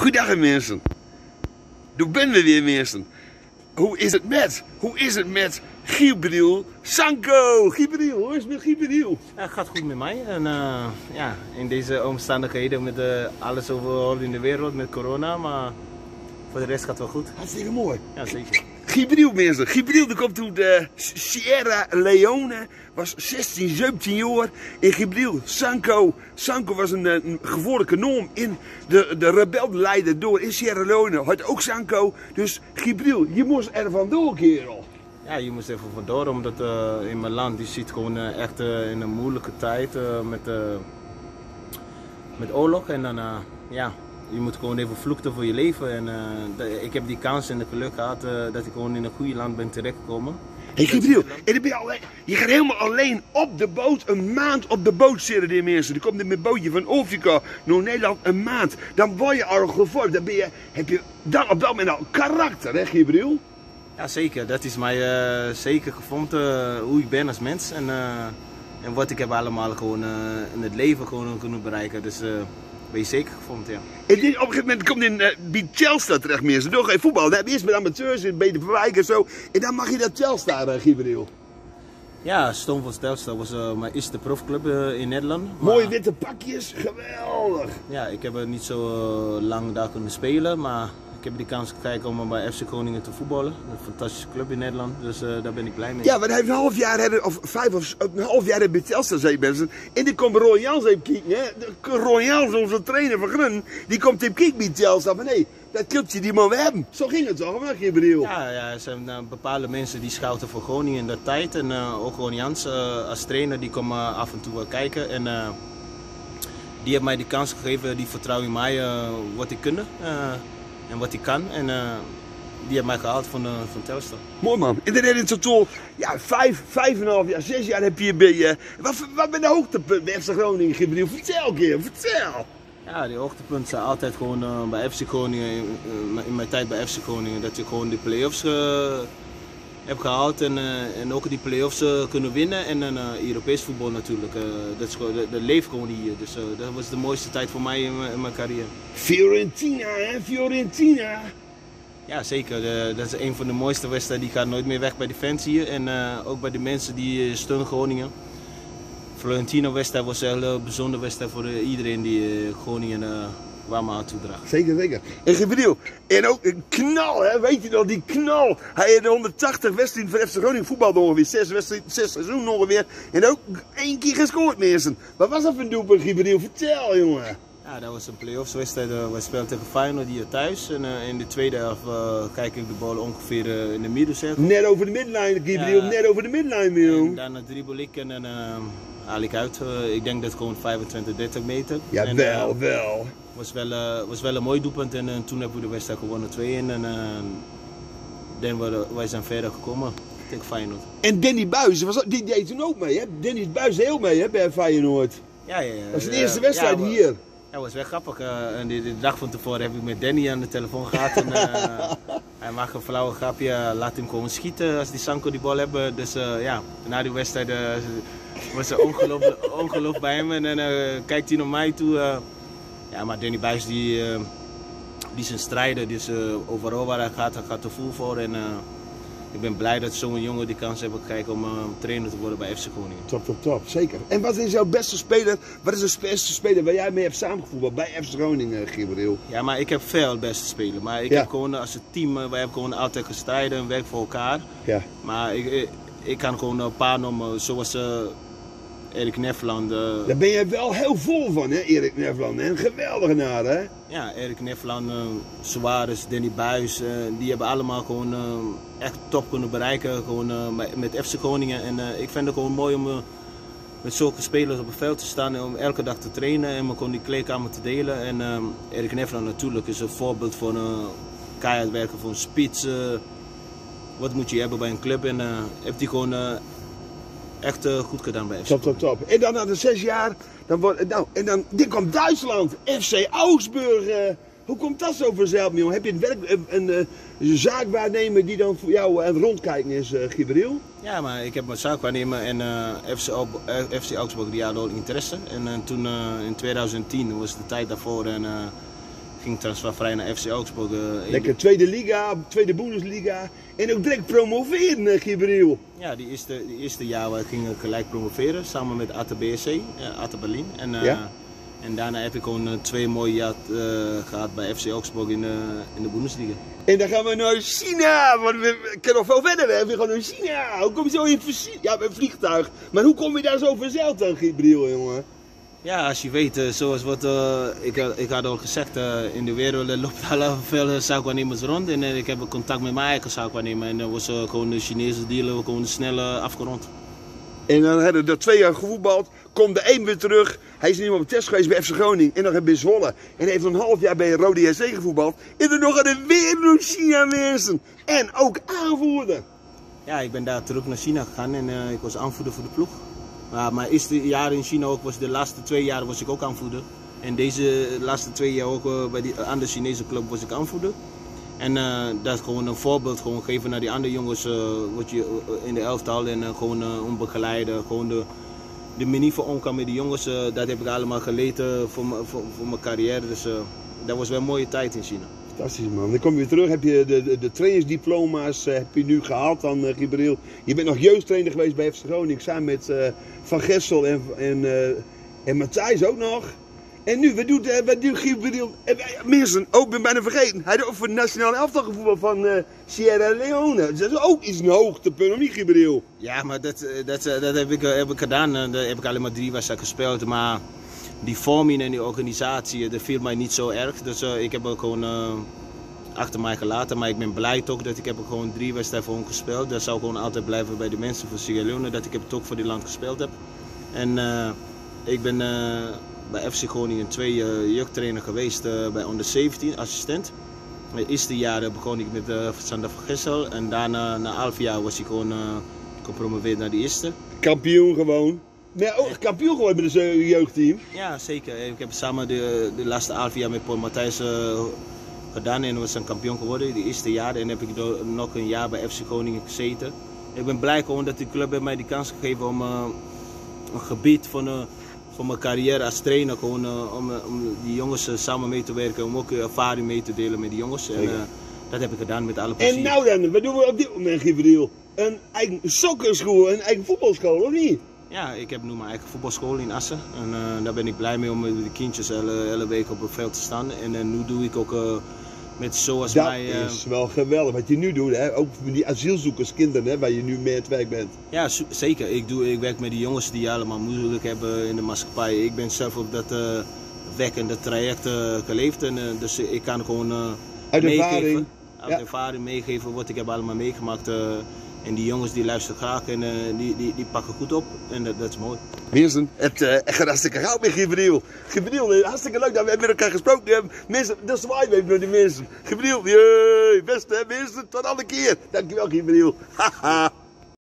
Goedendag mensen. Daar ben we weer mensen. Hoe is het met Gibril Sanko? Gibril, hoe is het met Gibril? Ja, het gaat goed met mij. En ja, in deze omstandigheden met alles overal in de wereld met corona, maar voor de rest gaat het wel goed. Hartstikke mooi. Ja, zeker. Gibril mensen, Gibril die komt uit Sierra Leone, was 16, 17 jaar. En Gibril Sanko was een gevaarlijke noem in de rebellenleider door in Sierra Leone. Had ook Sanko, dus Gibril, je moest er vandoor, kerel. Ja, je moest even vandoor, omdat in mijn land, je ziet gewoon echt in een moeilijke tijd met oorlog. En dan, ja, je moet gewoon even vluchten voor je leven. En ik heb die kans en de geluk gehad dat ik gewoon in een goede land ben terechtgekomen. Hey Gibril, je gaat helemaal alleen op de boot, een maand op de boot zitten die mensen. Die komt met een bootje van Afrika naar Nederland, een maand. Dan word je al gevormd, heb je dan op dat moment al karakter, hè Gibril? Ja zeker, dat is mij zeker gevormd hoe ik ben als mens. En wat ik heb allemaal gewoon in het leven gewoon kunnen bereiken. Dus ben je zeker gevormd, ja. En op een gegeven moment komt in bij Telstar terecht mensen. Nog geen voetbal, dan heb je eerst met amateurs in beter verwijken en zo. En dan mag je dat Telstar, Gibril. Ja, Stamford Telstar was mijn eerste profclub in Nederland. Mooie witte pakjes, geweldig. Ja, ik heb niet zo lang daar kunnen spelen, maar ik heb die kans gekregen om bij FC Groningen te voetballen. Een fantastische club in Nederland, dus daar ben ik blij mee. Ja, maar hij heeft een half jaar, of een half jaar bij Telstar zijn mensen. En die komt Roy Jans even kijken, hè. Roy Jans, onze trainer van Grun, die komt even kijken bij Telstar. Maar nee, dat clubje die moeten we hebben. Zo ging het toch, maar Gibril? Ja, er zijn bepaalde mensen die scouten voor Groningen in dat tijd. En ook Roy Jans als trainer, die komen af en toe wel kijken. En die heeft mij die kans gegeven, die vertrouwen in mij wat ik kan. En wat hij kan en die heeft mij gehaald van Telstar. Mooi man. En dan heb je in totaal, ja, 5,5 jaar, 6 jaar heb je bij wat ben de hoogtepunt bij FC Groningen, Gibril? Vertel een keer, vertel! Ja, die hoogtepunten zijn altijd gewoon bij FC Groningen, in mijn tijd bij FC Groningen, dat je gewoon de play-offs heb gehaald en ook die play-offs kunnen winnen en Europees voetbal natuurlijk. Dat leeft gewoon hier, dus dat was de mooiste tijd voor mij in mijn carrière. Fiorentina, hè? Fiorentina! Ja, zeker. Dat is een van de mooiste wedstrijden. Die gaat nooit meer weg bij de fans hier en ook bij de mensen die steunen Groningen. Fiorentina-wedstrijd was een hele bijzondere wedstrijd voor iedereen die Groningen waar me aan toedraagt. Zeker, zeker. En Gibril, en ook een knal, hè? Weet je nog, die knal. Hij heeft 180 wedstrijden voor FC Groningen voetbal ongeveer, 6 seizoenen ongeveer. En ook 1 keer gescoord mensen. Wat was dat voor een doelpunt, Gibril? Vertel, jongen. Ja, dat was een play-offs wedstrijd. We speelden tegen Feyenoord hier thuis. En in de tweede helft kijk ik de bal ongeveer in de middencirkel. Net over de middenlijn, Gibril. Ja. Net over de middenlijn, joh. En dan dribbel ik en dan haal ik uit. Ik denk dat gewoon 25, 30 meter. Ja, en, wel. Was wel een mooi doelpunt en toen hebben we de wedstrijd gewonnen 2-1 en wij zijn verder gekomen tegen Feyenoord. En Danny Buijs, die deed toen ook mee, hè? Danny Buijs heel mee, hè, bij Feyenoord. Ja. Dat was de eerste wedstrijd hier. Ja, dat was wel grappig. En de dag van tevoren heb ik met Danny aan de telefoon gehad. En, hij maakt een flauwe grapje, laat hem gewoon schieten als die Sanko die bal hebben. Dus ja, na die wedstrijd was er ongeloof bij hem en dan kijkt hij naar mij toe. Ja, maar Danny Buijs die is een strijder, dus overal waar hij gaat er vol voor. En ik ben blij dat zo'n jongen die kans heeft gekregen om trainer te worden bij FC Groningen. Top, zeker. En wat is jouw beste speler? Wat is de beste speler waar jij mee hebt samengevoetbald bij FC Groningen, Gibril? Ja, maar ik heb veel beste spelers. Maar ik heb gewoon als een team, wij hebben gewoon altijd gestreden en werk voor elkaar. Ja. Maar ik kan gewoon een paar noemen, zoals Erik Nefland. Daar ben je wel heel vol van, hè, Erik Nefland. Een geweldige naad, hè? Ja, Erik Nefland, Suarez, Danny Buijs, die hebben allemaal gewoon echt top kunnen bereiken gewoon, met FC Groningen. En ik vind het gewoon mooi om met zulke spelers op het veld te staan en om elke dag te trainen en me gewoon die kleedkamer te delen. En Erik Nefland natuurlijk is een voorbeeld voor keihard werken, voor een spits. Wat moet je hebben bij een club en heeft hij gewoon echt goed gedaan bij FC. Top. En dan na de 6 jaar, dit komt Duitsland, FC Augsburg. Hoe komt dat zo vanzelf, jongen? Heb je een zaakwaarnemer die dan voor jou aan het rondkijken is, Gibril? Ja, maar ik heb een zaakwaarnemer en FC Augsburg die had al interesse. En toen in 2010 was de tijd daarvoor en ging transfervrij naar FC Augsburg. Lekker tweede liga, tweede Bundesliga. En ook direct promoveren, Gibril. Ja, die eerste jaar ging ik gelijk promoveren samen met ATA BSC, ATA Berlin. En daarna heb ik gewoon 2 mooie jaar gehad bij FC Augsburg in de Bundesliga. En dan gaan we naar China, want we kunnen nog veel verder, hè? We gaan naar China. Hoe kom je zo in met een vliegtuig? Maar hoe kom je daar zo vanzelf dan, Gibril, jongen? Ja, als je weet, zoals wat ik had al gezegd, in de wereld loopt al veel zaakwaarnemers rond. En ik heb contact met mijn eigen zaakwaarnemer. En dan was gewoon de Chinese dealer gewoon snel afgerond. En dan hebben we er 2 jaar gevoetbald, komt de 1 weer terug. Hij is niet meer op de test geweest bij FC Groningen en dan heb je Zwolle. En hij heeft een half jaar bij Rode JC gevoetbald. En dan nog aan weer naar China wezen. En ook aanvoerder. Ja, ik ben daar terug naar China gegaan en ik was aanvoerder voor de ploeg. Maar mijn eerste jaar in China ook, de laatste 2 jaar was ik ook aanvoerder. En deze laatste 2 jaar ook bij die andere Chinese club was ik aanvoerder. En dat is gewoon een voorbeeld gewoon geven naar die andere jongens wat je in de elftal en gewoon begeleiden. Gewoon de manier van omgaan met die jongens, dat heb ik allemaal geleerd voor mijn carrière. Dus dat was wel een mooie tijd in China. Fantastisch, man. Dan kom je weer terug, heb je de trainersdiploma's heb je nu gehaald dan, Gibril. Je bent nog jeugdtrainer geweest bij FC Groningen samen met Van Gessel en Matthijs ook nog. En nu, wat doet Gibril? Mensen, ook ben bijna vergeten. Hij heeft ook voor de nationale elftal gevoetbald van Sierra Leone. Dat is ook iets een hoogtepunt, of niet, Gibril? Ja, maar dat heb ik gedaan. Daar heb ik alleen maar 3 wedstrijden gespeeld. Maar die vorming en die organisatie, dat viel mij niet zo erg. Dus ik heb het gewoon achter mij gelaten. Maar ik ben blij toch dat ik heb gewoon 3 wedstrijden voor hem gespeeld. Dat zou gewoon altijd blijven bij de mensen van Sierra Leone. Dat ik het toch voor die land gespeeld heb. En ik ben bij FC Groningen 2 jeugdtrainer geweest bij onder 17 assistent. Het eerste jaar begon ik met Sander van Gessel en daarna na 11 jaar was ik gewoon gepromoveerd naar de eerste. Kampioen gewoon. Maar ook kampioen geworden met het jeugdteam. Ja, zeker. Ik heb samen de laatste 11 jaar met Paul Matthijs gedaan en we zijn kampioen geworden de eerste jaar. En heb ik nog een jaar bij FC Groningen gezeten. Ik ben blij gewoon dat de club mij die kans gegeven om een gebied van mijn carrière als trainer gewoon, om die jongens samen mee te werken, om ook ervaring mee te delen met die jongens. En dat heb ik gedaan met alle plezier. En nou dan, wat doen we op dit moment, Gibril? Een eigen sokkerschool, een eigen voetbalschool, of niet? Ja, ik heb nu mijn eigen voetbalschool in Assen. En daar ben ik blij mee om met de kindjes elke week op het veld te staan. En nu doe ik ook met zoals mij... Dat is wel geweldig wat je nu doet, hè? Ook met die asielzoekerskinderen, hè? Waar je nu mee aan het werk bent. Ja, zeker. Ik werk met die jongens die allemaal moeilijk hebben in de maatschappij. Ik ben zelf op dat weg en dat traject geleefd. En, dus ik kan gewoon uit ervaring. Uit ervaring meegeven wat ik heb allemaal meegemaakt. En die jongens die luisteren graag en die pakken goed op. En dat is mooi. Mensen, het gaat hartstikke gauw met Gibril. Gibril, hartstikke leuk dat we met elkaar gesproken hebben. Mensen, dat zwaaien we even naar die mensen. Gibril, beste mensen, tot alle keer. Dankjewel, Gibril. Haha.